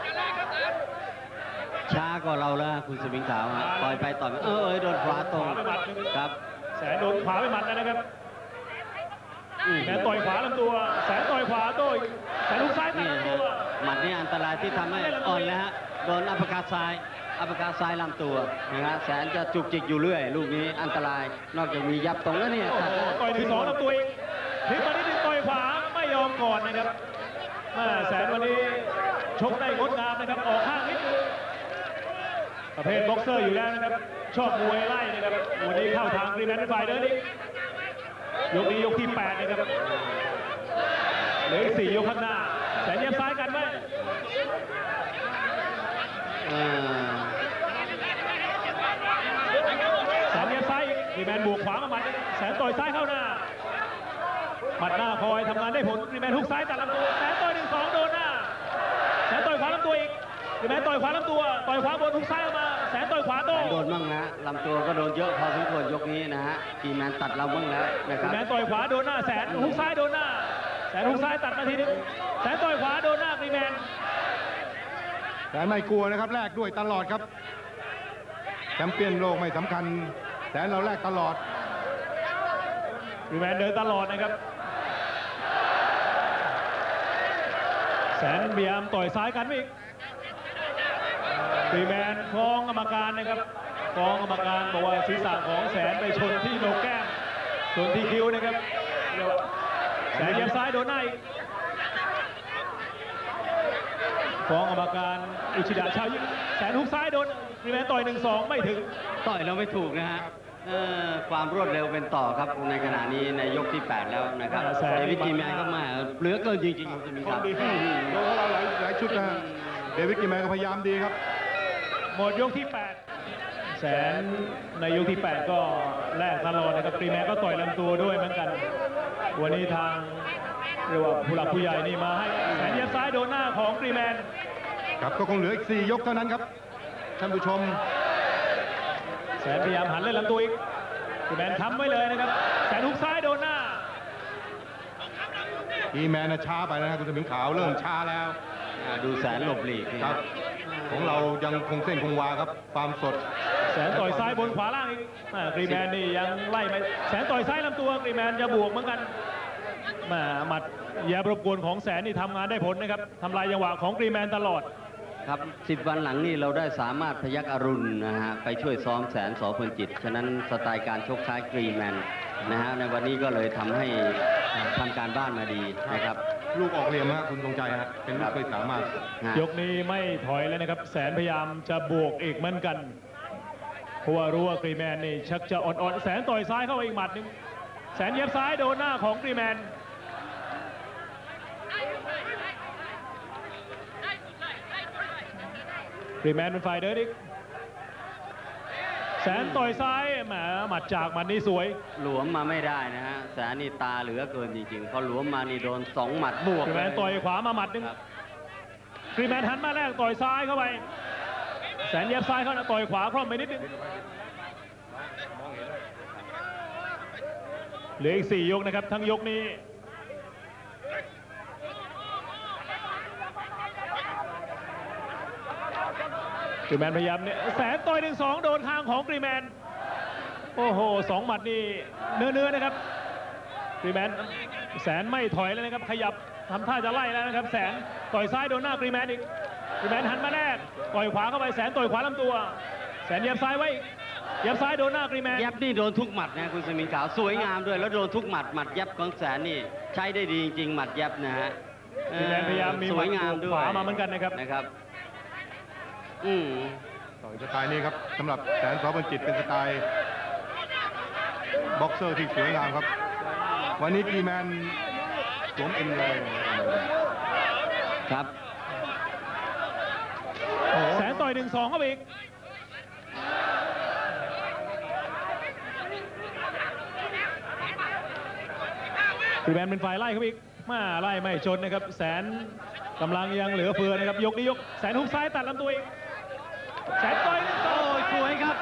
ช้ากว่าเราแล้วคุณสมิงขาวฮะต่อยไปต่อยมาเออเอยโดนขวาตรงขวาไปหมัดหนึ่งครับแสนโดนขวาไปหมัดแล้วนะครับอืมแสนต่อยขวาลำตัวแสนต่อยขวาโต้อีกแสนหุกซ้ายตัดนี่ลำฮะตัวหมัดนี้อันตรายที่ทำให้อ่อนแล้วฮะโดนอัปคัตซ้ายอัปคัตซ้ายลำตัวนะฮะแสนจะจุกจิกอยู่เรื่อย ลูกนี้อันตรายนอกจากมียับตรงแล้วเนี่ยโอ้ตัดโหแล้วต่อยหนึ่งสองลำตัวเองพลิกมานิดนึงต่อยขวาไม่ยอมก่อนนะครับแม่แสนวันนี้ชกได้งดงามนะครับออกข้างนิดนึงประเภทบ็อกเซอร์อยู่แล้วนะครับชชอบมวยไล่นะครับวันนี้เข้าทางกรีแมนเป็นฝ่ายเดินอีกยกนี้ยกที่แปดนะครับเหลืออีกสี่ยกข้างหน้าแสนเย็บซ้ายกันไหมแสนเย็บซ้ายกรีแมนบวกขวามาหมัดแสนต่อยซ้ายเข้าหน้าหมัดหน้าคอยทำงานได้ผลกรีแมนฮุกซ้ายตัดลำตัวแสนต่อยหนึ่งสองโดนหน้าแสนต่อยขวาลำตัวอีกกรีแมนต่อยขวาลำตัวต่อยขวาบนฮุกซ้ายออกมาแสนต่อยขวาโต้โดนบ้างนะลำตัวก็โดนเยอะพอสมควรยกนี้นะฮะกรีแมนตัดเราบ้างแล้วนะครับกรีแมนต่อยขวาโดนหน้าแสนฮุกซ้ายโดนหน้าแสนฮุกซ้ายตัดมาทีนึงแสนต่อยขวาโดนหน้ากรีแมนแสนไม่กลัวนะครับแลกด้วยตลอดครับแชมเปี้ยนโลกไม่สำคัญแสนเราแลกตลอดกรีแมนเดินตลอดนะครับแสนพยายามต่อยซ้ายกันอีกกรีแมนฟ้องกรรมการนะครับฟ้องกรรมการบอกว่าศีรษะของแสนไปชนที่โหนกแก้มชนที่คิ้วนะครับแสนเย็บซ้ายโดนหน้าอีกฟ้องกรรมการอุชิดะชาวญี่ปุ่นแสนฮุกซ้ายโดนกรีแมนต่อยหนึ่งสองไม่ถึงต่อยเราไม่ถูกนะฮะความรวดเร็วเป็นต่อครับในขณะนี้ในยกที่แปดแล้วนะครับเดวิดกีแมนก็มาเหลือเกินจริงๆจะมีครับโดนเราหลายหลายชุดนะเดวิดกีแมนก็พยายามดีครับหมดยกที่แปดแสนในยกที่แปดก็แลกตลอดนะครับกรีแมนก็ต่อยลำตัวด้วยเหมือนกันวันนี้ทางเรียกว่าผู้หลักผู้ใหญ่นี่มาให้แสนเย็บซ้ายโดนหน้าของกรีแมนครับก็คงเหลืออีกสี่ยกเท่านั้นครับท่านผู้ชมแสนพยายามหันเล่นลำตัวอีกกรีแมนทำไว้เลยนะครับแสนฮุกซ้ายโดนหน้ากรีแมนช้าไปนะครับคุณสมิงขาวเริ่มช้าแล้วดูแสนหลบหลีกครับของเรายังคงเส้นคงวาครับความสดแสนต่อยซ้ายบนขวาล่างอีกกรีแมนนี่ยังไล่ไปแสนต่อยซ้ายลำตัวกรีแมนจะบวกเหมือนกันมาหมัดยาประกวนของแสนนี่ทำงานได้ผลนะครับทำลายจังหวะของกรีแมนตลอดครับสิบวันหลังนี่เราได้สามารถพยักอรุณนะฮะไปช่วยซ้อมแสนสอพลจิตฉะนั้นสไตล์การชกคล้ายกรีแมนนะฮะในวันนี้ก็เลยทำให้ทำการบ้านมาดีนะครับลูกออกเหลี่ยมฮะคุณตรงใจฮะเป็นลูกเคยสามารถยกนี้ไม่ถอยเลยนะครับแสนพยายามจะบวกอีกเหมือนกันเพราะว่ารู้ว่ากรีแมนนี่ชักจะอ่อนๆแสนต่อยซ้ายเข้าอีกหมัดนึงแสนเย็บซ้ายโดนหน้าของกรีแมนกรีแมนเป็นฝ่ายเดินอีกแสนต่อยซ้ายแหมหมัดจากมันนี่สวยหลวมมาไม่ได้นะฮะแสนนี่ตาเหลือเกินจริงๆเขาหลวมมานี่โดนสองหมัดบวกกรีแมนต่อยขวามาหมัดนึงกรีแมนหันมาแรกต่อยซ้ายเข้าไปแสนเย็บซ้ายเข้านะต่อยขวาคล่อมไปนิดนึงเหลืออีกสี่ยกนะครับทั้งยกนี้กรีแมนพยายามเนี่ยแสนต่อยหนึ่งสองโดนคางของกรีแมนโอ้โหสองหมัดนี่เนื้อเนื้อนะครับกรีแมนแสนไม่ถอยเลยนะครับขยับทำท่าจะไล่แล้วนะครับแสนต่อยซ้ายโดนหน้ากรีแมนอีกกรีแมนหันมาแรกต่อยขวาเข้าไปแสนต่อยขวาลำตัวแสนเย็บซ้ายไว้เย็บซ้ายโดนหน้ากรีแมนเย็บนี่โดนทุกหมัดนะคุณสมิงขาวสวยงามด้วยแล้วโดนทุกหมัดหมัดเย็บของแสนนี่ใช้ได้ดีจริงๆหมัดเย็บนะฮะกรีแมนพยายามมีหมัดขวามาเหมือนกันนะครับนะครับอืมต่อยสไตล์นี้ครับสำหรับแสนสอพลจิตเป็นสไตล์บ็อกเซอร์ที่สวยงามครับวันนี้กรีแมนสวมเอ็มเลยครับแสนต่อยหนึ่งสองเข้าไปอีกกรีแมนเป็นฝ่ายไล่เข้าไปอีกมาไล่ไม่ชนนะครับแสนกำลังยังเหลือเฟือนะครับยกนี้ยกแสนฮุกซ้ายตัดลำตัวอีกแสนต่อยโอ้ยสวยครับ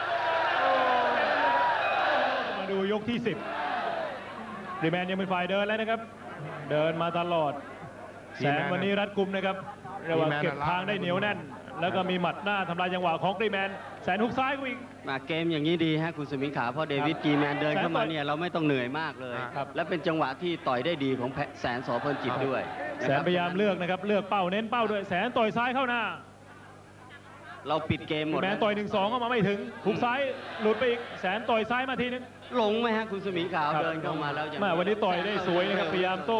มาดูยกที่สิบกรีแมนยังเป็นฝ่ายเดินแล้วนะครับเดินมาตลอดแสนวันนี้รัดกุมนะครับเรียกว่าเก็บทางได้เหนียวแน่นแล้วก็มีหมัดหน้าทำลายจังหวะของกรีแมนแสนฮุกซ้ายก็อีกมาเกมอย่างนี้ดีฮะคุณสมิงขาเพราะเดวิดกรีแมนเดินเข้ามาเนี่ยเราไม่ต้องเหนื่อยมากเลยและเป็นจังหวะที่ต่อยได้ดีของแสนสอพลจิตด้วยแสนพยายามเลือกนะครับเลือกเป้าเน้นเป้าด้วยแสนต่อยซ้ายเข้าหน้าเราปิดเกมหมดแมนต่อยหนึ่งสองเข้ามาไม่ถึงฮุกซ้ายหลุดไปอีกแสนต่อยซ้ายมาทีนึงหลงไหมฮะคุณสมิงขาวเดินเข้ามาแล้วมาวันนี้ต่อยได้สวยนะครับพยายามโต้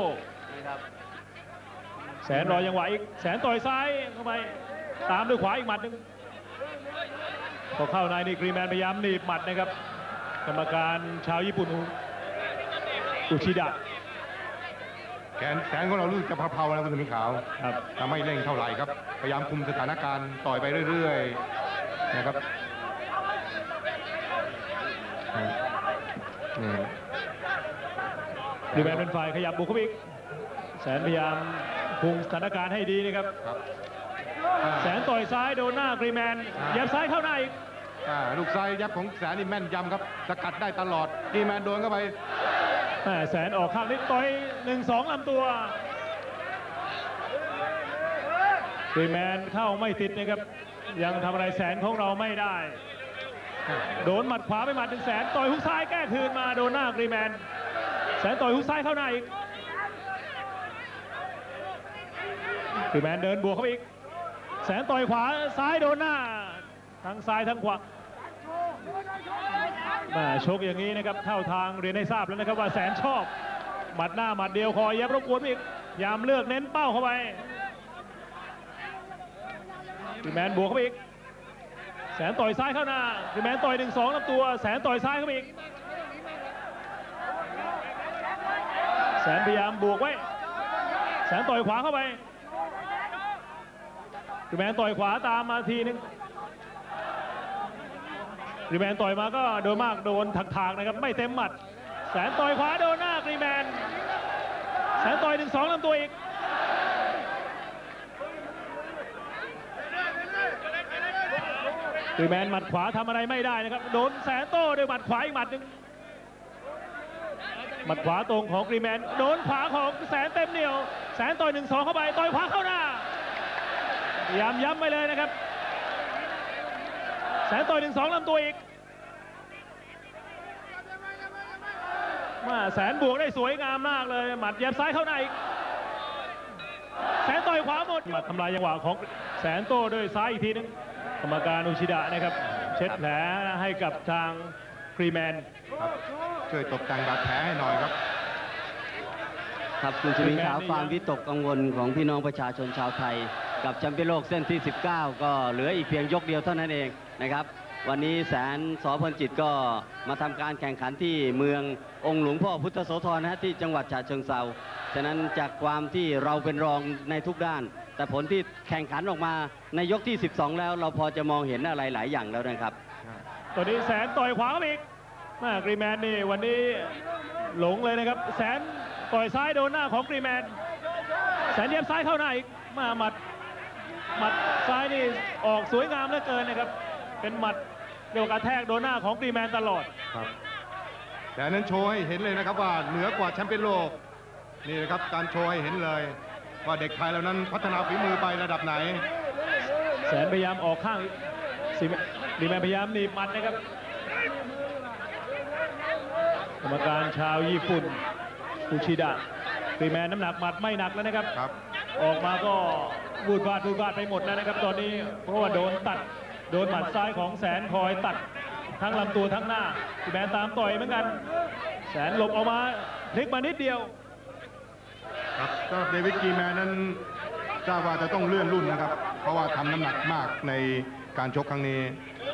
แสนรอยังไหวอีกแสนต่อยซ้ายเข้าไปตามด้วยขวาอีกหมัดหนึ่งพอเข้าในนี่กรีแมนพยายามหนีบหมัดนะครับกรรมการชาวญี่ปุ่นอุชิดะแขนแขนของเรารู้สึกจะเพาๆนะคุณสมิงขาวครับทำไม่เร่งเท่าไหร่ครับพยายามคุมสถานการณ์ต่อยไปเรื่อยๆนะครับกรีแมนเป็นฝ่ายขยับบุกเข้าไปอีกแสนพยายามคุมสถานการณ์ให้ดีนะครับแสนต่อยซ้ายโดนหน้ากรีแมนยับซ้ายเข้าหน้าอีกลูกซ้ายยับของแสนนี่แม่นยำครับสกัดได้ตลอดกรีแมนโดนเข้าไปแสนออกข้างนิดต่อยหนึ่งสองลำตัวกรีแมนเข้าไม่ติดนะครับยังทำอะไรแสนของเราไม่ได้โดนหมัดขวาไปหมัดถึงแสนต่อยฮุกซ้ายแก้คืนมาโดนหน้ากรีแมนแสนต่อยฮุกซ้ายเข้าหน้าอีกกรีแมนเดินบวกเข้าไปอีกแสนต่อยขวาซ้ายโดนหน้าทั้งซ้ายทั้งขวามาชกอย่างนี้นะครับเข้าทางเรียนให้ทราบแล้วนะครับว่าแสนชอบหมัดหน้าหมัดเดียวคอยยับรบกวนอีกยามเลือกเน้นเป้าเข้าไปกรีแมนบวกเข้าไปอีกแสนต่อยซ้ายเข้าหน้ากรีแมนต่อยหนึ่งสองลำตัวแสนต่อยซ้ายเข้าไปอีกแสนพยายามบวกไว้แสนต่อยขวาเข้าไปกรีแมนต่อยขวาตามมาทีนึงกรีแมนต่อยมาก็โดนมากโดนถากๆนะครับไม่เต็มหมัดแสนต่อยขวาโดนหน้ากรีแมนแสนต่อยหนึ่งสองลำตัวอีกกรีแมนหมัดขวาทำอะไรไม่ได้นะครับโดนแสนโต้ด้วยหมัดขวาอีกหมัดหนึ่งหมัดขวาตรงของกรีแมนโดนขวาของแสนเต็มเหนียวแสนต่อยหนึ่งสองเข้าไปต่อยขวาเข้าหน้าย้ำย้ำไปเลยนะครับแสนต่อยหนึ่งสองลำตัวอีกมาแสนบวกได้สวยงามมากเลยหมัดยับซ้ายเข้าหน้าอีกแสนต่อยขวาหมดหมัดทำลายจังหวะของแสนโต้ด้วยซ้ายอีกทีนึงกรรมการอุชิดะนะครับเช็ดแผลให้กับทางกรีแมนช่วยตกแต่งบาดแผลให้หน่อยครับครับคุณชมิงขาวความวิตกกังวลของพี่น้องประชาชนชาวไทยกับแชมเปี้ยนโลกเส้นที่สิบเก้าก็เหลืออีกเพียงยกเดียวเท่านั้นเองนะครับวันนี้แสนสพลจิตก็มาทำการแข่งขันที่เมืององค์หลวงพ่อพุทธโสธรนะที่จังหวัดฉะเชิงเทราฉะนั้นจากความที่เราเป็นรองในทุกด้านแต่ผลที่แข่งขันออกมาในยกที่สิบสองแล้วเราพอจะมองเห็นอะไรหลายอย่างแล้วนะครับตอนนี้แสนต่อยขวาอีกมากรีแมนนี่วันนี้หลงเลยนะครับแสนต่อยซ้ายโดนหน้าของกรีแมนแสนเย็บซ้ายเข้าหน้าอีกมาหมัดหมัดซ้ายนี่ออกสวยงามเหลือเกินนะครับเป็นหมัดเดียวกระแทกโดนหน้าของกรีแมนตลอดครับแต่นั้นโชว์ให้เห็นเลยนะครับว่าเหนือกว่าแชมเปี้ยนโลกนี่นะครับการโชว์ให้เห็นเลยว่าเด็กไทยเหล่านั้นพัฒนาฝีมือไประดับไหนแสนพยายามออกข้างกรีแมนพยายามหนีบหมัดนะครับกรรมการชาวญี่ปุ่นอุชิดะกรีแมนน้ำหนักหมัดไม่หนักแล้วนะครับออกมาก็บูดบาดบูดบาดไปหมดแล้วนะครับตอนนี้เพราะว่าโดนตัดโดนหมัดซ้ายของแสนคอยตัดทั้งลำตัวทั้งหน้ากรีแมนตามต่อยเหมือนกันแสนหลบออกมาพลิกมานิดเดียวครับก็เดวิดกรีแมนนั้นทราบว่าจะต้องเลื่อนรุ่นนะครับเพราะว่าทำน้ำหนักมากในการชกครั้งนี้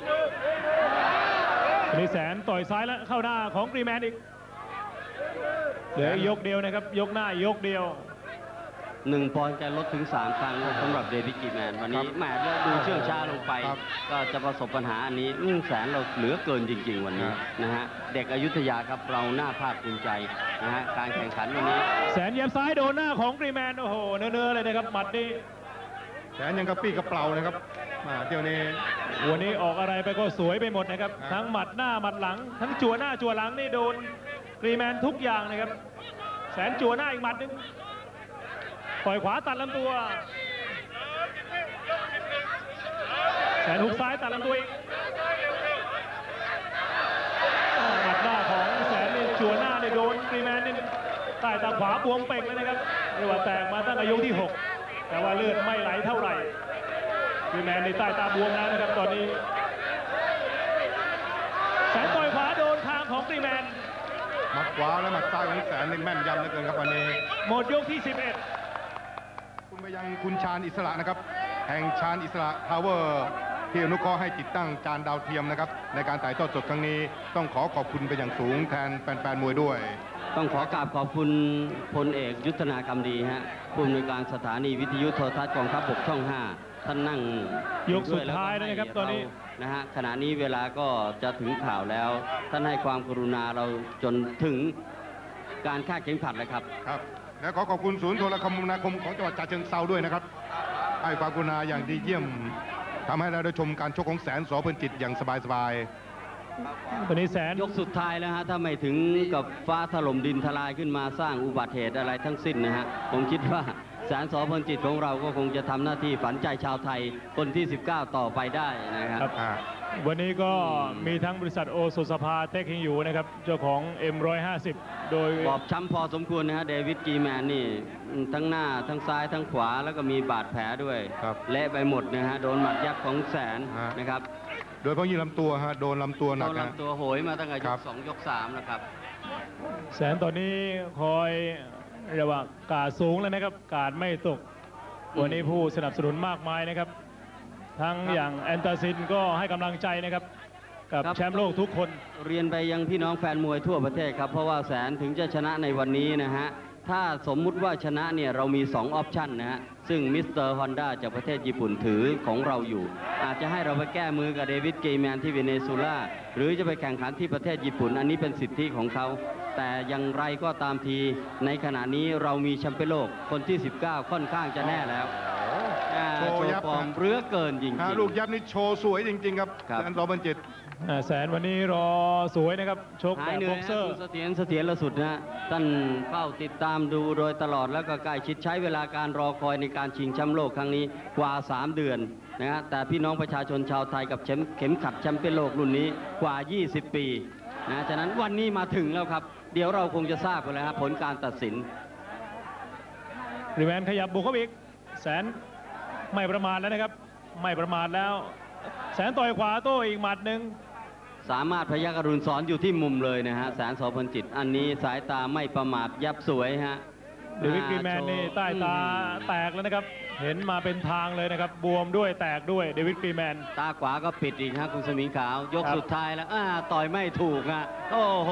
มีแสนต่อยซ้ายแล้วเข้าหน้าของกรีแมนอีกเหลือยกเดียวนะครับยกหน้ายกเดียวหนึ่งปอนด์แกลดถึงสามครั้งสำหรับเดวิดกรีแมนวันนี้แหมดูเชื่องช้าลงไปก็จะประสบปัญหาอันนี้แสนเราเหลือเกินจริงๆวันนี้นะฮะเด็กอยุธยาครับเราหน้าภาคภูมิใจนะฮะการแข่งขันวันนี้แสนเย็บซ้ายโดนหน้าของกรีแมนโอ้โหเนื้อๆเลยนะครับหมัดนี้แสนยังกระปี้กระเปล่านะครับมาเที่ยวนี้วันนี้ออกอะไรไปก็สวยไปหมดนะครับทั้งหมัดหน้าหมัดหลังทั้งจั่วหน้าจั่วหลังนี่โดนกรีแมนทุกอย่างนะครับแสนจั่วหน้าอีกหมัดนึงต่อยขวาตัดลำตัวแสนหุกซ้ายตัดลำตัวอีกหมัดหน้าของแสนนี่จั่วหน้านี่โดนกรีแมนนี่ใต้ตาขวาบวมเป่งเลยนะครับเรียกว่าแตกมาตั้งแต่ยกที่หกแต่ว่าเลือดไม่ไหลเท่าไหร่กรีแมนในใต้ตาบวมแล้วนะครับตอนนี้แสนต่อยขวาโดนทางของกรีแมนหมัดขวาและหมัดซ้ายของแสนนี่แม่นยำเหลือเกินครับวันนี้หมดยกที่สิบเอ็ดคุณไปยังคุณชาญอิสระนะครับแห่งชาญอิสระทาวเวอร์ที่อนุเคราะห์ให้ติดตั้งจานดาวเทียมนะครับในการถ่ายทอดสดครั้งนี้ต้องขอขอบคุณไปอย่างสูงแทนแฟนๆมวยด้วยต้องขอกราบขอบคุณพลเอกยุทธนากรรมดีฮะผู้อำนวยการสถานีวิทยุโทรทัศน์กองทัพบกช่องห้าท่านนั่งยกสุดท้ายนะครับตอนนี้นะฮะขณะนี้เวลาก็จะถึงข่าวแล้วท่านให้ความกรุณาเราจนถึงการคาดเข็มขัดเลยครับครับและขอขอบคุณศูนย์โทรคมนาคมของจังหวัดฉะเชิงเทราด้วยนะครับให้ความกรุณาอย่างดีเยี่ยมทำให้เราได้ชมการชกของแสนสอเพิ่นจิตอย่างสบายๆตอนนี้แสนยกสุดท้ายแล้วฮะถ้าไม่ถึงกับฟ้าถล่มดินทลายขึ้นมาสร้างอุบัติเหตุอะไรทั้งสิ้นนะฮะผมคิดว่าแสนสอเพิ่นจิตของเราก็คงจะทำหน้าที่ฝันใจชาวไทยคนที่สิบเก้าต่อไปได้นะครับวันนี้ก็มีทั้งบริษัทโอโซสภาเทคฮิงอยู่นะครับเจ้าของ เอ็ม หนึ่งห้าศูนย์ โดยบอบช้ำพอสมควรนะฮะเดวิดกีแมนนี่ทั้งหน้าทั้งซ้ายทั้งขวาแล้วก็มีบาดแผลด้วยเละไปหมดนะฮะโดนหมัดยับของแสนนะครับโดยเพราะยิ่งลำตัวฮะโดนลำตัวหนักโดนลำตัวโหยมาตั้งแต่ยกสองยกสามนะครับแสนตอนนี้คอยเรียกว่ากาดสูงแล้วนะครับกาดไม่ตกวันนี้ผู้สนับสนุนมากมายนะครับทั้งอย่างแอนตาซินก็ให้กำลังใจนะครับกับแชมป์โลกทุกคนเรียนไปยังพี่น้องแฟนมวยทั่วประเทศครับเพราะว่าแสนถึงจะชนะในวันนี้นะฮะถ้าสมมุติว่าชนะเนี่ยเรามีสองออปชั่นนะฮะซึ่งมิสเตอร์ฮอนด้าจากประเทศญี่ปุ่นถือของเราอยู่อาจจะให้เราไปแก้มือกับเดวิดเกย์แมนที่เวเนซุเอลาหรือจะไปแข่งขันที่ประเทศญี่ปุ่นอันนี้เป็นสิทธิของเขาแต่อย่างไรก็ตามทีในขณะนี้เรามีแชมป์โลกคนที่สิบเก้าค่อนข้างจะแน่แล้วโชว์ยับฟอร์มเรือเกินจริงๆลูกยับนี่โชว์สวยจริงๆครับแสนสอเพิ่นจิตแสนวันนี้รอสวยนะครับชกแบบบ็อกเซอร์เสถียรเสถียรละสุดนะท่านเฝ้าติดตามดูโดยตลอดแล้วก็ใกล้ชิดใช้เวลาการรอคอยในการชิงแชมป์โลกครั้งนี้กว่าสามเดือนนะฮะแต่พี่น้องประชาชนชาวไทยกับเข็มขัดแชมป์โลกรุ่นนี้กว่ายี่สิบปีนะฉะนั้นวันนี้มาถึงแล้วครับเดี๋ยวเราคงจะทราบกันแล้วครับผลการตัดสินรีแมนขยับบุกเข้าอีกแสนไม่ประมาทแล้วนะครับไม่ประมาทแล้วแสนต่อยขวาโต้อีกหมัดหนึ่งสามารถพยัคฆ์อรุณสอนอยู่ที่มุมเลยนะฮะแสนสอเพิ่นจิตอันนี้สายตาไม่ประมาทยับสวยฮะเดวิดกรีแมนนี่ใต้ตาแตกแล้วนะครับเห็นมาเป็นทางเลยนะครับบวมด้วยแตกด้วยเดวิดกรีแมนตาขวาก็ปิดอีกฮะคุณสมิงขาวยกสุดท้ายแล้วอ่าต่อยไม่ถูกฮะโอ้โห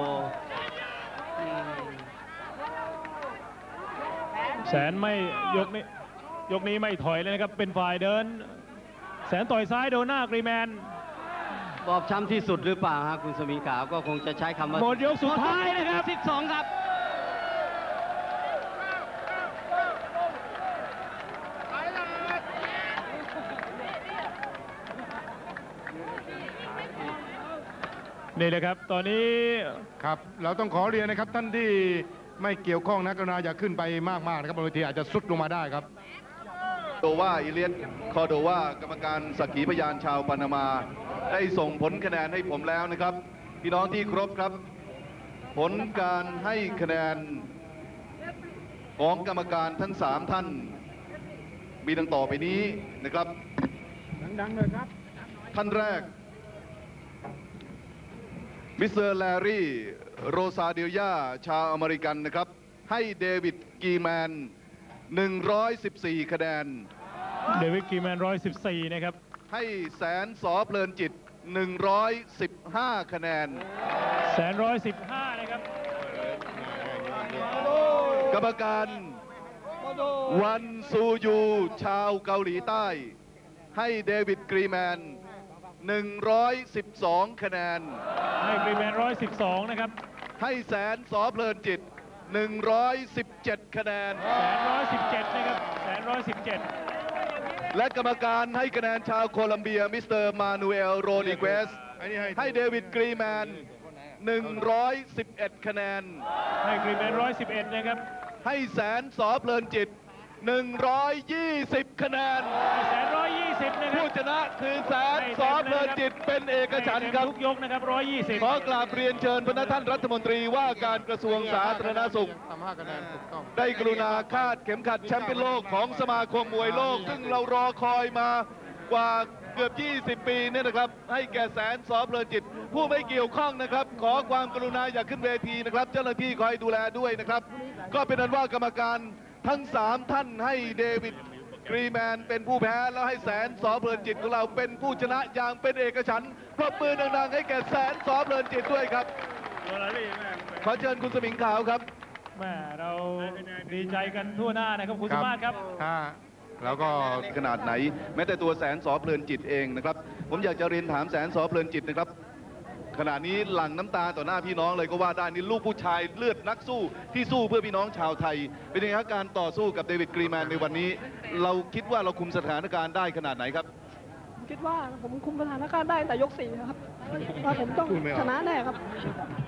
แสนไม่ยกนี้ยกนี้ไม่ถอยเลยนะครับเป็นฝ่ายเดินแสนต่อยซ้ายโดนหน้ากรีแมนบอบช้ำที่สุดหรือเปล่าฮะคุณสมิงขาวก็คงจะใช้คำว่าหมดยกสุดท้ายนะครับสิบสองครับนี่แหละครับตอนนี้ครับเราต้องขอเรียนนะครับท่านที่ไม่เกี่ยวข้องนักกรุณาอย่าขึ้นไปมากๆนะครับบางทีอาจจะสุดลงมาได้ครับโดว่าอิเลียสคอโดว่ากรรมการสักขีพยานชาวปานามาได้ส่งผลคะแนนให้ผมแล้วนะครับพี่น้องที่ครบครับผลการให้คะแนนของกรรมการทั้งสามท่านมีดังต่อไปนี้นะครับดังๆเลยครับท่านแรกมิสเตอร์แลรี่โรซาเดลยาชาวอเมริกันนะครับให้เดวิดกีแมนหนึ่งร้อยสิบสี่คะแนนเดวิดกีแมนหนึ่งร้อยสิบสี่นะครับให้แสนสอเพลินจิตหนึ่งร้อยสิบห้าคะแนนแสนร้อยสิบห้านะครับกรรมการวันซูยูชาวเกาหลีใต้ให้เดวิดกรีแมนหนึ่งร้อยสิบสองคะแนนให้กรีแมนหนึ่งร้อยสิบสองนะครับให้แสนสอเพลินจิตหนึ่งร้อยสิบเจ็ดคะแนนแสนร้อยสิบเจ็ดนะครับแสนร้อยสิบเจ็ดและกรรมการให้คะแนนชาวโคลัมเบียมิสเตอร์มานูเอลโรดิเกสให้เดวิดกรีแมนหนึ่งร้อยสิบเอ็ดคะแนนให้กรีแมนหนึ่งร้อยสิบเอ็ดนะครับให้แสนสอเพลินจิตหนึ่งร้อยยี่สิบคะแนนแสนร้อยยี่สิบนะครับผู้ชนะคือแสนสอเพลินจิตเป็นเอกฉันท์ครับทุกยกนะครับร้อยยี่สิบขอกราบเรียนเชิญพระท่านรัฐมนตรีว่าการกระทรวงสาธารณสุขได้กรุณาคาดเข็มขัดแชมป์โลกของสมาคมมวยโลกซึ่งเรารอคอยมากว่าเกือบยี่สิบปีเนี่ยนะครับให้แก่แสนสอเพลินจิตผู้ไม่เกี่ยวข้องนะครับขอความกรุณาอย่าขึ้นเวทีนะครับเจ้าหน้าที่คอยดูแลด้วยนะครับก็เป็นนั้นว่ากรรมการทั้งสามท่านให้เดวิดกรีแมนเป็นผู้แพ้แล้วให้แสนสอเพลินจิตของเราเป็นผู้ชนะอย่างเป็นเอกฉันท์ปรบมือดังๆให้แก่แสนสอเพลินจิตด้วยครับขอเชิญคุณสมิงขาวครับแม่เราดีใจกันทั่วหน้านะครับคุณสมมาตรครับอ่าแล้วก็ขนาดไหนแม้แต่ตัวแสนสอเพลินจิตเองนะครับผมอยากจะเรียนถามแสนสอเพลินจิตนะครับขณะนี้หลั่งน้ำตาต่อหน้าพี่น้องเลยก็ว่าได้นี่ลูกผู้ชายเลือดนักสู้ที่สู้เพื่อพี่น้องชาวไทย เป็นยังไงครับการต่อสู้กับเดวิดกรีแมนในวันนี้ เราคิดว่าเราคุมสถานการณ์ได้ขนาดไหนครับคิดว่าผมคุมสถานการณ์ได้แต่ยกสี่นะครับว่าผมต้องชนะแน่ครับ